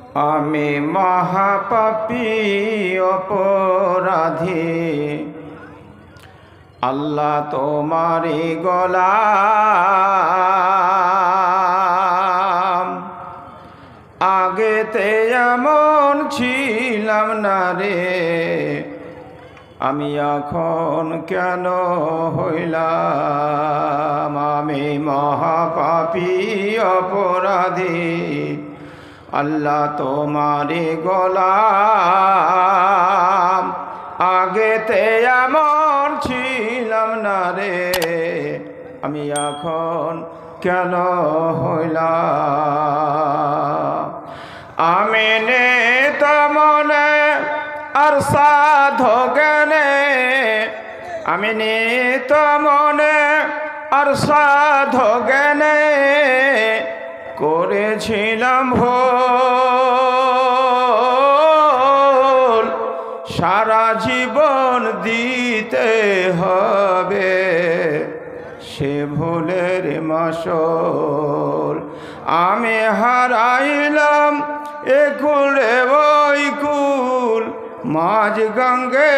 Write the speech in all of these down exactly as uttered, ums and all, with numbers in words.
আমি মহাপাপী অপরাধী, আল্লাহ তোমারই গোলাম। আগেতে এমন ছিলাম না রে, আমি এখন কেন হইলাম। আমি মহাপাপী অপরাধী, আল্লাহ তোমারই গোলাম। আগেতে এমন ছিলাম না রে, আমি এখন কেন হইলাম। আমি নেত মনে আর সাধো জ্ঞানে, আমি নিত মনে আর সাধো জ্ঞানে করেছিলাম ভুল। সারা জীবন দিতে হবে সে ভুলের মাসুল। আমি হারাইলাম এ কুলে ওই কুল, মাঝ গঙ্গে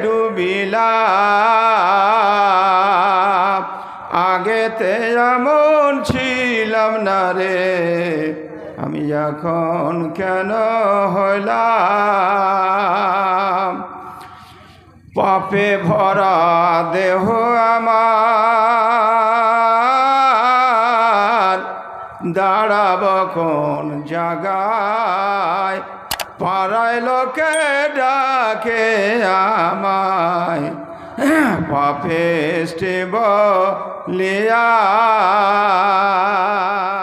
ডুবিলাম। আগেতে এমন ছিলাম না রে, আমি এখন কেন হইলাম। পাপে ভরা দেহ আমার, দাঁড়াব কোন জায়গায়। পাড়ায় লোকে ডাকে আমায় পাপিষ্টি বলিয়া।